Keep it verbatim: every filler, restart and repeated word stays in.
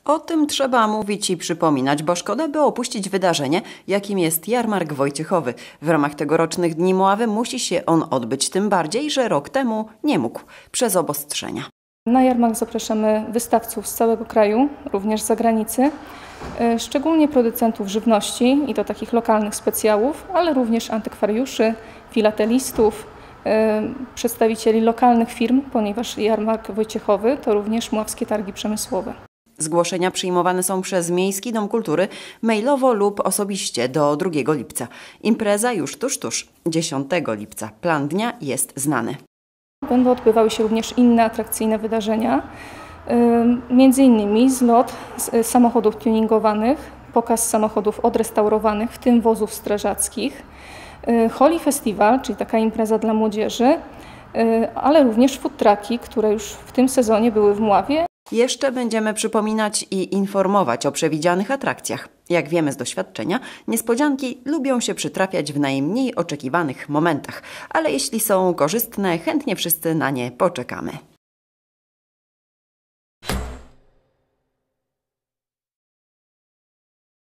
O tym trzeba mówić i przypominać, bo szkoda, by opuścić wydarzenie, jakim jest Jarmark Wojciechowy. W ramach tegorocznych Dni Mławy musi się on odbyć, tym bardziej, że rok temu nie mógł przez obostrzenia. Na jarmark zapraszamy wystawców z całego kraju, również z zagranicy, szczególnie producentów żywności i do takich lokalnych specjałów, ale również antykwariuszy, filatelistów, przedstawicieli lokalnych firm, ponieważ Jarmark Wojciechowy to również Mławskie Targi Przemysłowe. Zgłoszenia przyjmowane są przez Miejski Dom Kultury mailowo lub osobiście do drugiego lipca. Impreza już tuż, tuż, dziesiątego lipca. Plan dnia jest znany. Będą odbywały się również inne atrakcyjne wydarzenia, między innymi zlot samochodów tuningowanych, pokaz samochodów odrestaurowanych, w tym wozów strażackich, Holi Festival, czyli taka impreza dla młodzieży, ale również food trucki, które już w tym sezonie były w Mławie. Jeszcze będziemy przypominać i informować o przewidzianych atrakcjach. Jak wiemy z doświadczenia, niespodzianki lubią się przytrafiać w najmniej oczekiwanych momentach, ale jeśli są korzystne, chętnie wszyscy na nie poczekamy.